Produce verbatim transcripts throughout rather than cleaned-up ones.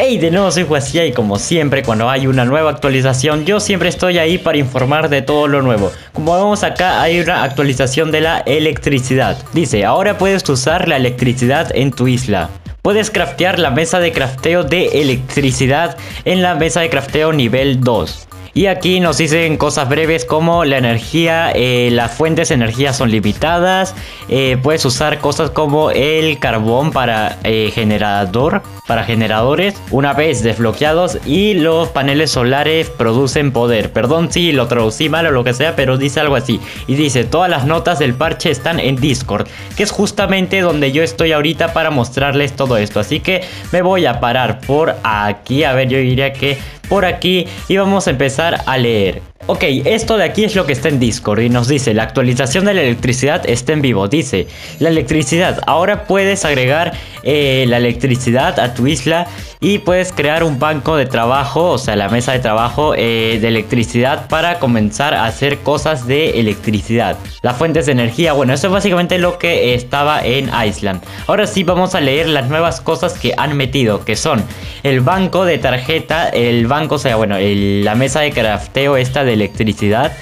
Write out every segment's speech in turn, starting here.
Hey, de nuevo soy Huasia y como siempre cuando hay una nueva actualización yo siempre estoy ahí para informar de todo lo nuevo. Como vemos acá hay una actualización de la electricidad. Dice, ahora puedes usar la electricidad en tu isla. Puedes craftear la mesa de crafteo de electricidad en la mesa de crafteo nivel dos. Y aquí nos dicen cosas breves como la energía, eh, las fuentes de energía son limitadas. eh, Puedes usar cosas como el carbón para eh, generador, para generadores una vez desbloqueados. Y los paneles solares producen poder. Perdón si lo traducí mal o lo que sea, pero dice algo así. Y dice, todas las notas del parche están en Discord, que es justamente donde yo estoy ahorita para mostrarles todo esto. Así que me voy a parar por aquí. A ver, yo diría que por aquí y vamos a empezar a leer. Ok, esto de aquí es lo que está en Discord y nos dice, la actualización de la electricidad está en vivo. Dice, la electricidad, ahora puedes agregar eh, la electricidad a tu isla y puedes crear un banco de trabajo, o sea la mesa de trabajo eh, de electricidad para comenzar a hacer cosas de electricidad. Las fuentes de energía, bueno, eso es básicamente lo que estaba en Island. Ahora sí vamos a leer las nuevas cosas que han metido, que son el banco de tarjeta, el banco, o sea, bueno, el, la mesa de crafteo esta de electricidad.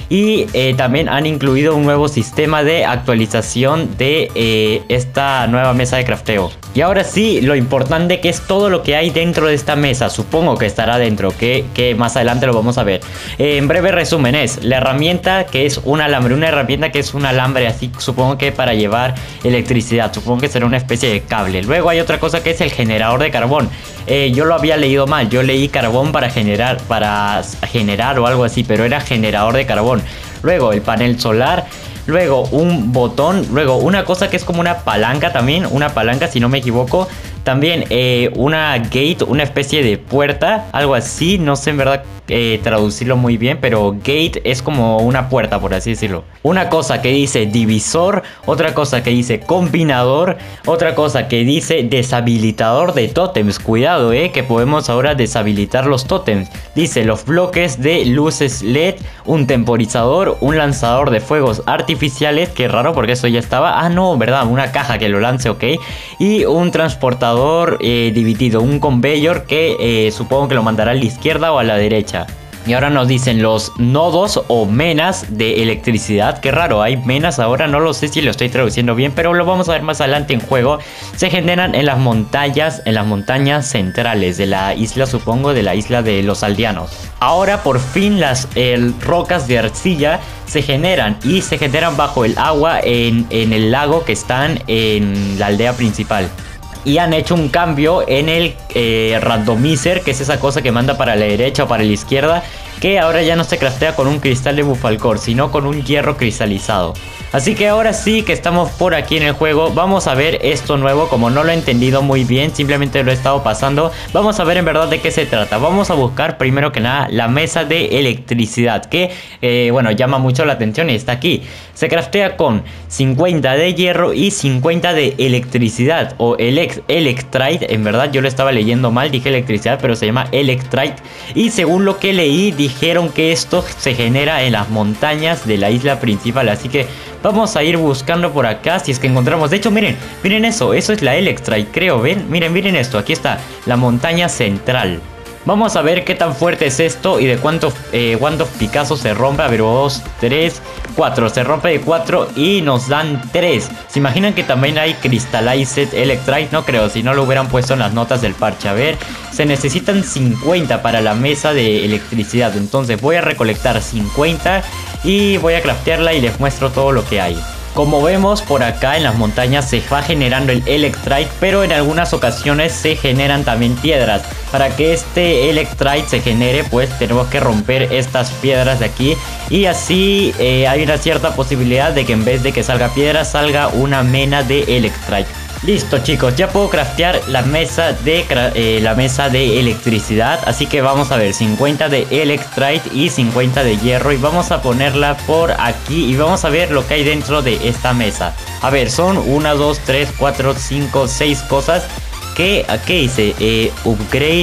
Y eh, también han incluido un nuevo sistema de actualización de eh, esta nueva mesa de crafteo. Y ahora sí, lo importante que es todo lo que hay dentro de esta mesa. Supongo que estará dentro, que, que más adelante lo vamos a ver. Eh, en breve resumen es la herramienta que es un alambre. Una herramienta que es un alambre así, supongo que para llevar electricidad. Supongo que será una especie de cable. Luego hay otra cosa que es el generador de carbón. Eh, yo lo había leído mal, yo leí carbón para generar, para generar o algo así, pero era generador de carbón. Luego el panel solar, luego un botón, luego una cosa que es como una palanca también, una palanca si no me equivoco. También eh, una gate, una especie de puerta, algo así, no sé en verdad eh, traducirlo muy bien, pero gate es como una puerta, por así decirlo. Una cosa que dice divisor, otra cosa que dice combinador, otra cosa que dice deshabilitador de tótems. Cuidado, eh, que podemos ahora deshabilitar los tótems. Dice los bloques de luces L E D, un temporizador, un lanzador de fuegos artificiales, que raro porque eso ya estaba. Ah, no, verdad, una caja que lo lance, ok. Y un transportador Eh, dividido, un conveyor que eh, supongo que lo mandará a la izquierda o a la derecha. Y ahora nos dicen los nodos o menas de electricidad. Qué raro, hay menas ahora, no lo sé si lo estoy traduciendo bien, pero lo vamos a ver más adelante en juego. Se generan en las montañas, en las montañas centrales de la isla, supongo, de la isla de los aldeanos. Ahora por fin las eh, rocas de arcilla se generan y se generan bajo el agua en, en el lago que están en la aldea principal. Y han hecho un cambio en el eh, randomizer, que es esa cosa que manda para la derecha o para la izquierda, que ahora ya no se craftea con un cristal de bufalcor, sino con un hierro cristalizado. Así que ahora sí que estamos por aquí en el juego, vamos a ver esto nuevo. Como no lo he entendido muy bien, simplemente lo he estado pasando. Vamos a ver en verdad de qué se trata. Vamos a buscar primero que nada la mesa de electricidad, que eh, bueno, llama mucho la atención y está aquí. Se craftea con cincuenta de hierro y cincuenta de electricidad o elect electrite. En verdad yo lo estaba leyendo mal, dije electricidad, pero se llama electrite. Y según lo que leí, dijeron que esto se genera en las montañas de la isla principal. Así que vamos a ir buscando por acá si es que encontramos. De hecho, miren, miren eso, eso es la electrite, creo, ¿ven? Miren, miren esto, aquí está, la montaña central. Vamos a ver qué tan fuerte es esto y de cuántos, eh, cuántos picazos se rompe. A ver, dos, tres, cuatro. Se rompe de cuatro y nos dan tres. ¿Se imaginan que también hay Crystallized Electrite? No creo, si no lo hubieran puesto en las notas del parche. A ver, se necesitan cincuenta para la mesa de electricidad. Entonces voy a recolectar cincuenta y voy a craftearla y les muestro todo lo que hay. Como vemos por acá en las montañas se va generando el Electrite, pero en algunas ocasiones se generan también piedras. Para que este Electrite se genere, pues tenemos que romper estas piedras de aquí. Y así eh, hay una cierta posibilidad de que en vez de que salga piedra, salga una mena de Electrite. Listo chicos, ya puedo craftear la mesa de eh, la mesa de electricidad. Así que vamos a ver, cincuenta de electrite y cincuenta de hierro. Y vamos a ponerla por aquí y vamos a ver lo que hay dentro de esta mesa. A ver, son uno, dos, tres, cuatro, cinco, seis cosas. Que, ¿qué dice? Eh, upgrade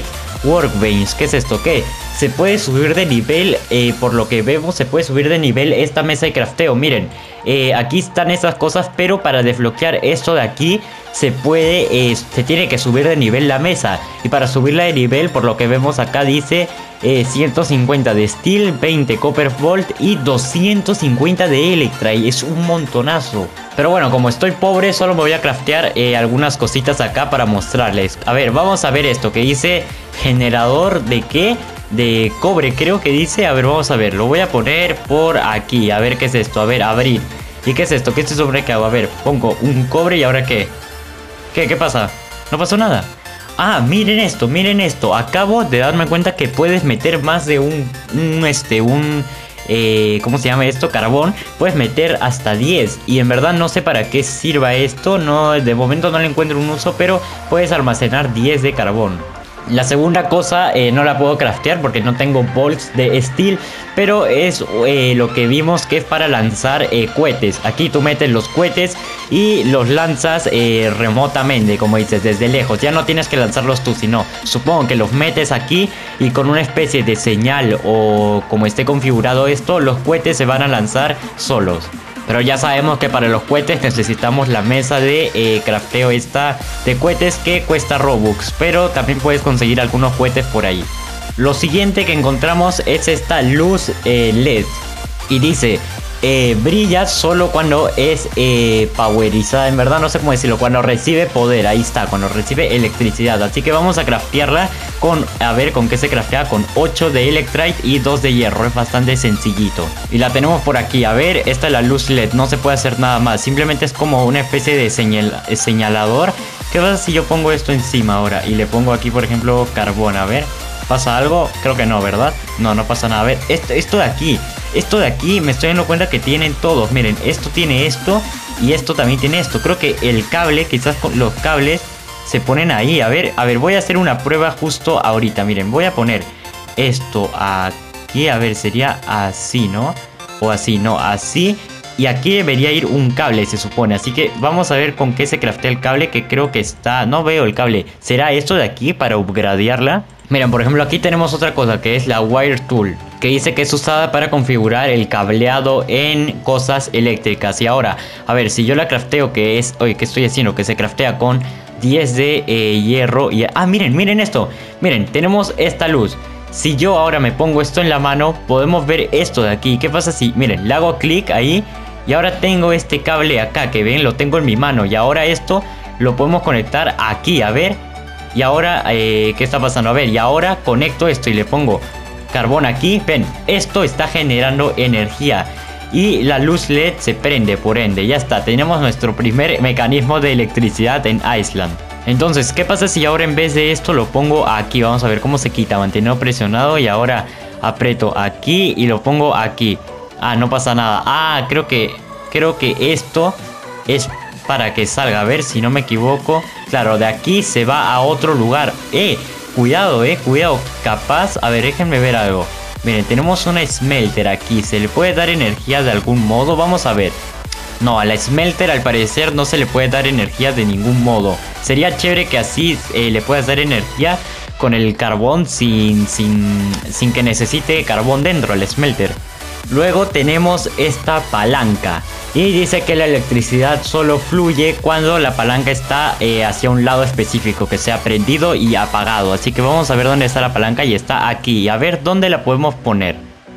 Workbench. ¿Qué es esto? ¿Qué? Se puede subir de nivel, eh, por lo que vemos se puede subir de nivel esta mesa de crafteo. Miren, eh, aquí están esas cosas, pero para desbloquear esto de aquí se puede, eh, se tiene que subir de nivel la mesa. Y para subirla de nivel, por lo que vemos acá dice eh, ciento cincuenta de Steel, veinte Copper Bolt y doscientos cincuenta de Electrite. Es un montonazo. Pero bueno, como estoy pobre, solo me voy a craftear eh, algunas cositas acá para mostrarles. A ver, vamos a ver esto que dice generador de qué. De cobre, creo que dice. A ver, vamos a ver. Lo voy a poner por aquí. A ver, ¿qué es esto? A ver, abrir. ¿Y qué es esto? ¿Qué es esto sobre qué hago? A ver, pongo un cobre y ahora ¿qué? ¿Qué? ¿Qué pasa? No pasó nada. Ah, miren esto, miren esto. Acabo de darme cuenta que puedes meter más de un... un este, un... Eh, ¿cómo se llama esto? Carbón. Puedes meter hasta diez. Y en verdad no sé para qué sirva esto. No, de momento no le encuentro un uso. Pero puedes almacenar diez de carbón. La segunda cosa eh, no la puedo craftear porque no tengo bolts de steel, pero es eh, lo que vimos que es para lanzar eh, cohetes. Aquí tú metes los cohetes y los lanzas eh, remotamente, como dices, desde lejos. Ya no tienes que lanzarlos tú, sino supongo que los metes aquí y con una especie de señal o como esté configurado esto, los cohetes se van a lanzar solos. Pero ya sabemos que para los cohetes necesitamos la mesa de eh, crafteo esta de cohetes que cuesta Robux. Pero también puedes conseguir algunos cohetes por ahí. Lo siguiente que encontramos es esta luz eh, L E D. Y dice, eh, brilla solo cuando es eh, powerizada. En verdad no sé cómo decirlo, cuando recibe poder. Ahí está, cuando recibe electricidad. Así que vamos a craftearla con, a ver con qué se craftea. Con ocho de Electrite y dos de hierro. Es bastante sencillito. Y la tenemos por aquí. A ver, esta es la luz L E D. No se puede hacer nada más. Simplemente es como una especie de señal, señalador. ¿Qué pasa si yo pongo esto encima ahora? Y le pongo aquí, por ejemplo, carbón. A ver, ¿pasa algo? Creo que no, ¿verdad? No, no pasa nada. A ver, esto, esto de aquí. Esto de aquí me estoy dando cuenta que tienen todos. Miren, esto tiene esto y esto también tiene esto. Creo que el cable, quizás los cables se ponen ahí. A ver, a ver, voy a hacer una prueba justo ahorita. Miren, voy a poner esto aquí. A ver, sería así, ¿no? O así, no, así. Y aquí debería ir un cable, se supone. Así que vamos a ver con qué se craftea el cable, que creo que está... No veo el cable. ¿Será esto de aquí para upgradearla? Miren, por ejemplo, aquí tenemos otra cosa que es la Wire Tool, que dice que es usada para configurar el cableado en cosas eléctricas. Y ahora, a ver, si yo la crafteo, que es... Oye, ¿qué estoy haciendo? Que se craftea con diez de eh, hierro y... Ah, miren, miren esto. Miren, tenemos esta luz. Si yo ahora me pongo esto en la mano, podemos ver esto de aquí. ¿Qué pasa si, miren, le hago clic ahí y ahora tengo este cable acá, que ven, lo tengo en mi mano. Y ahora esto lo podemos conectar aquí, a ver. Y ahora, eh, ¿qué está pasando? A ver, y ahora conecto esto y le pongo carbón aquí. Ven, esto está generando energía y la luz L E D se prende, por ende. Ya está, tenemos nuestro primer mecanismo de electricidad en Island. Entonces, ¿qué pasa si ahora en vez de esto lo pongo aquí? Vamos a ver cómo se quita, mantenido presionado. Y ahora aprieto aquí y lo pongo aquí. Ah, no pasa nada. Ah, creo que, creo que esto es para que salga. A ver si no me equivoco. Claro, de aquí se va a otro lugar. Eh, cuidado, eh, cuidado. Capaz, a ver, déjenme ver algo. Miren, tenemos una smelter aquí. ¿Se le puede dar energía de algún modo? Vamos a ver. No, a la smelter al parecer no se le puede dar energía de ningún modo. Sería chévere que así eh, le puedas dar energía con el carbón sin, sin, sin que necesite carbón dentro, el smelter. Luego tenemos esta palanca. Y dice que la electricidad solo fluye cuando la palanca está eh, hacia un lado específico, que sea prendido y apagado. Así que vamos a ver dónde está la palanca y está aquí. A ver dónde la podemos poner.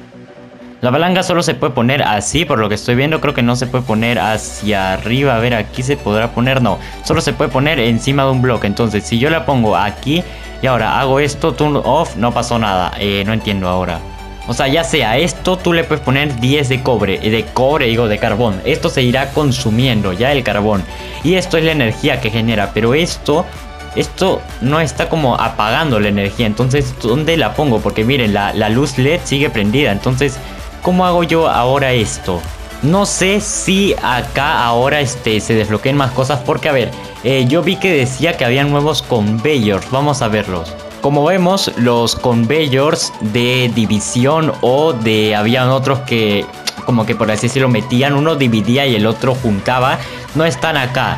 La palanca solo se puede poner así, por lo que estoy viendo. Creo que no se puede poner hacia arriba. A ver, aquí se podrá poner, no. Solo se puede poner encima de un bloque. Entonces, si yo la pongo aquí y ahora hago esto, turn off, no pasó nada. eh, No entiendo ahora. O sea, ya sea esto, tú le puedes poner diez de cobre. De cobre, digo, de carbón. Esto se irá consumiendo ya el carbón. Y esto es la energía que genera. Pero esto... Esto no está como apagando la energía. Entonces, ¿dónde la pongo? Porque miren, la, la luz L E D sigue prendida. Entonces, ¿cómo hago yo ahora esto? No sé si acá ahora este, se desbloqueen más cosas. Porque, a ver, eh, yo vi que decía que había nuevos conveyors. Vamos a verlos. Como vemos, los conveyors de división o de... Habían otros que, como que por así decirlo, metían. Uno dividía y el otro juntaba. No están acá.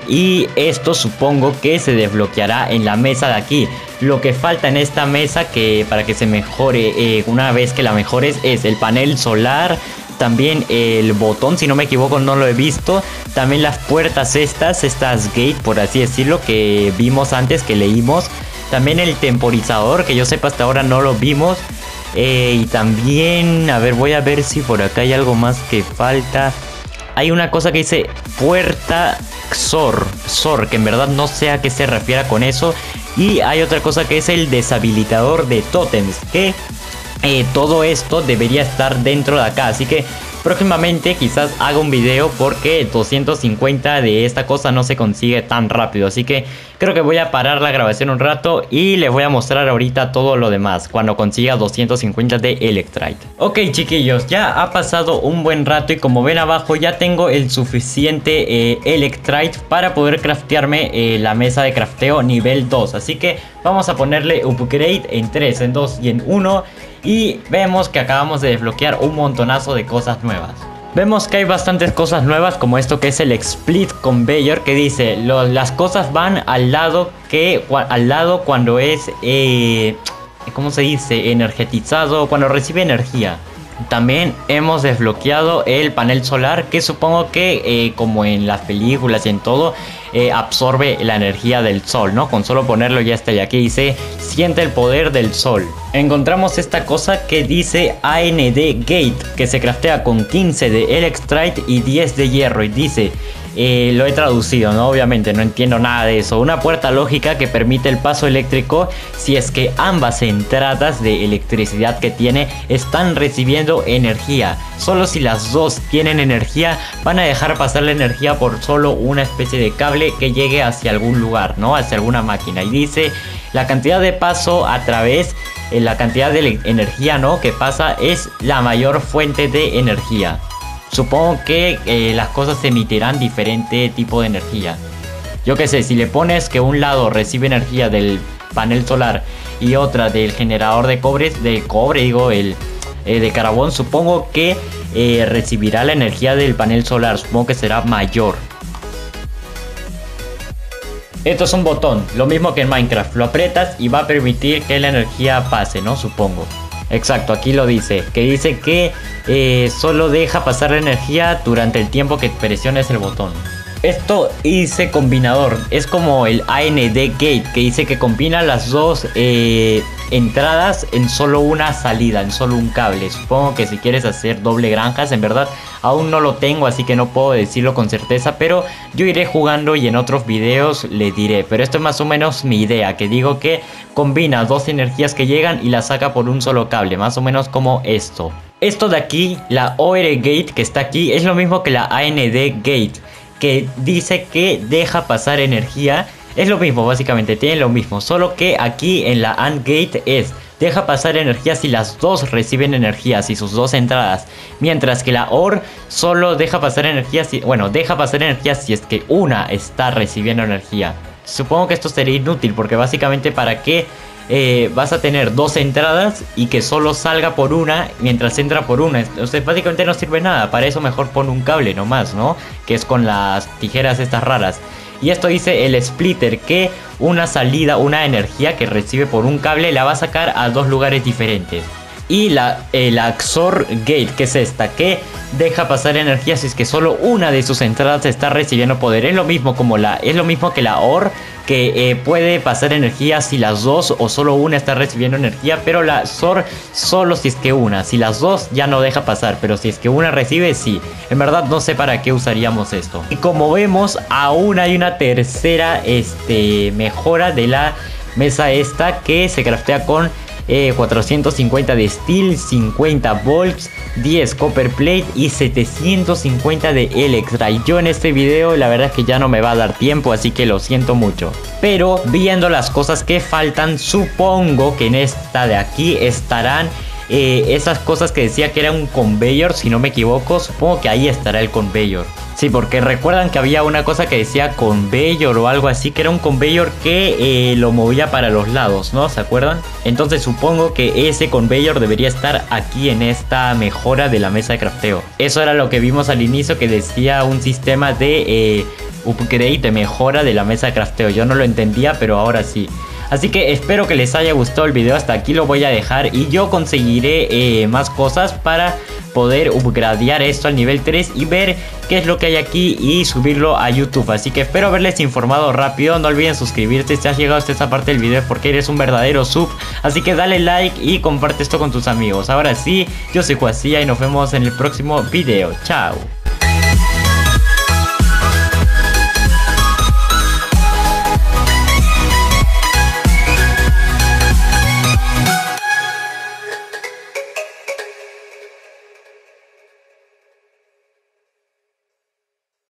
y esto supongo que se desbloqueará en la mesa de aquí. Lo que falta en esta mesa que para que se mejore eh, una vez que la mejores es el panel solar, también el botón, si no me equivoco no lo he visto, también las puertas estas, estas gate por así decirlo que vimos antes, que leímos, también el temporizador que yo sepa hasta ahora no lo vimos. Eh, y también, a ver, voy a ver si por acá hay algo más que falta. Hay una cosa que dice puerta X O R, X O R, que en verdad no sé a qué se refiere con eso. Y hay otra cosa que es el deshabilitador de tótems, que eh, todo esto debería estar dentro de acá. Así que próximamente quizás haga un video porque doscientos cincuenta de esta cosa no se consigue tan rápido. Así que creo que voy a parar la grabación un rato y les voy a mostrar ahorita todo lo demás cuando consiga doscientos cincuenta de Electrite. Ok chiquillos, ya ha pasado un buen rato y como ven abajo ya tengo el suficiente eh, Electrite para poder craftearme eh, la mesa de crafteo nivel dos. Así que vamos a ponerle upgrade en tres, en dos y en uno. Y vemos que acabamos de desbloquear un montonazo de cosas nuevas. Vemos que hay bastantes cosas nuevas como esto que es el Split Conveyor, que dice lo, las cosas van al lado que al lado cuando es eh, ¿cómo se dice? Energetizado, cuando recibe energía. También hemos desbloqueado el panel solar, que supongo que eh, como en las películas y en todo eh, absorbe la energía del sol, ¿no? Con solo ponerlo ya está. Y aquí dice siente el poder del sol. Encontramos esta cosa que dice A N D Gate, que se craftea con quince de Electrite y diez de hierro. Y dice, eh, lo he traducido, ¿no? Obviamente no entiendo nada de eso. Una puerta lógica que permite el paso eléctrico si es que ambas entradas de electricidad que tiene están recibiendo energía. Solo si las dos tienen energía van a dejar pasar la energía por solo una especie de cable que llegue hacia algún lugar, ¿no? Hacia alguna máquina. Y dice la cantidad de paso a través, eh, la cantidad de energía, ¿no? que pasa es la mayor fuente de energía. Supongo que eh, las cosas emitirán diferente tipo de energía. Yo qué sé, si le pones que un lado recibe energía del panel solar y otra del generador de cobre, de cobre digo, el eh, de carbón, supongo que eh, recibirá la energía del panel solar. Supongo que será mayor. Esto es un botón, lo mismo que en Minecraft. Lo aprietas y va a permitir que la energía pase, ¿no? Supongo. Exacto, aquí lo dice. Que dice que eh, solo deja pasar la energía durante el tiempo que presiones el botón. Esto dice combinador. Es como el A N D Gate, que dice que combina las dos eh, entradas en solo una salida, en solo un cable. Supongo que si quieres hacer doble granjas, en verdad aún no lo tengo, así que no puedo decirlo con certeza, pero yo iré jugando y en otros videos le diré. Pero esto es más o menos mi idea, que digo que combina dos energías que llegan y las saca por un solo cable, más o menos como esto. Esto de aquí, la O R Gate que está aquí, es lo mismo que la A N D Gate, que dice que deja pasar energía. Es lo mismo, básicamente, tiene lo mismo, solo que aquí en la A N D Gate es deja pasar energía si las dos reciben energía, si sus dos entradas, mientras que la O R solo deja pasar energía si, bueno, deja pasar energía si es que una está recibiendo energía. Supongo que esto sería inútil porque básicamente para qué eh, vas a tener dos entradas y que solo salga por una mientras entra por una. Entonces básicamente no sirve nada. Para eso mejor pon un cable nomás, ¿no? Que es con las tijeras estas raras. Y esto dice el splitter, que una salida, una energía que recibe por un cable la va a sacar a dos lugares diferentes. Y la, eh, la X O R Gate, que es esta, que deja pasar energía si es que solo una de sus entradas está recibiendo poder. Es lo mismo como la, es lo mismo que la O R, que eh, puede pasar energía si las dos o solo una está recibiendo energía, pero la X O R solo si es que una. Si las dos ya no deja pasar, pero si es que una recibe, sí. En verdad no sé para qué usaríamos esto. Y como vemos, aún hay una tercera este, mejora de la mesa esta, que se craftea con Eh, cuatrocientos cincuenta de steel, cincuenta volts, diez copper plate y setecientos cincuenta de Electrite. Yo en este video la verdad es que ya no me va a dar tiempo, así que lo siento mucho. Pero viendo las cosas que faltan, supongo que en esta de aquí estarán eh, esas cosas que decía que era un conveyor, si no me equivoco. Supongo que ahí estará el conveyor. Sí, porque recuerdan que había una cosa que decía conveyor o algo así, que era un conveyor que eh, lo movía para los lados, ¿no? ¿Se acuerdan? Entonces supongo que ese conveyor debería estar aquí en esta mejora de la mesa de crafteo. Eso era lo que vimos al inicio, que decía un sistema de eh, upgrade de mejora de la mesa de crafteo. Yo no lo entendía, pero ahora sí. Así que espero que les haya gustado el video. Hasta aquí lo voy a dejar y yo conseguiré eh, más cosas para poder upgradear esto al nivel tres y ver qué es lo que hay aquí y subirlo a YouTube. Así que espero haberles informado rápido. No olviden suscribirte si has llegado hasta esta parte del video, porque eres un verdadero sub. Así que dale like y comparte esto con tus amigos. Ahora sí, yo soy Juacía y nos vemos en el próximo video. Chao.